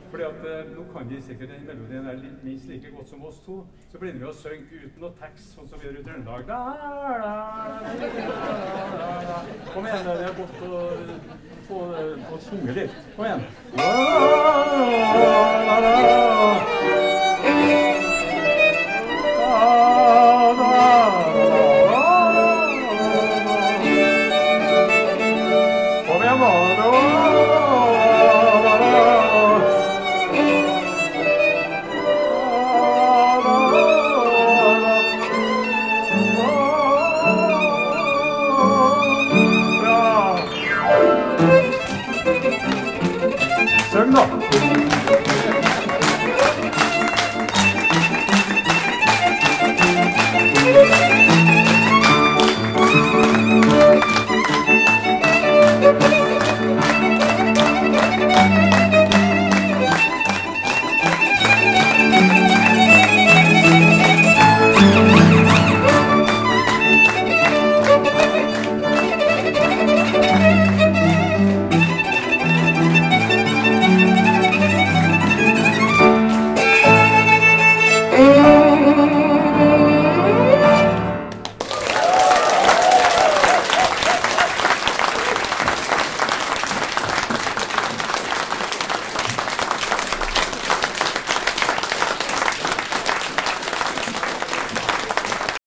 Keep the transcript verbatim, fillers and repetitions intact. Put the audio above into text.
Fordi at eh, nå kan vi sikkert den melodien er litt minst like godt som oss to, så begynner vi å synge uten noe tekst, sånn som vi gjør i Trøndelag. Da, da, da, da, da. Kom igjen, det er godt å få, få sunge litt. Kom igjen. Da, da, da, da.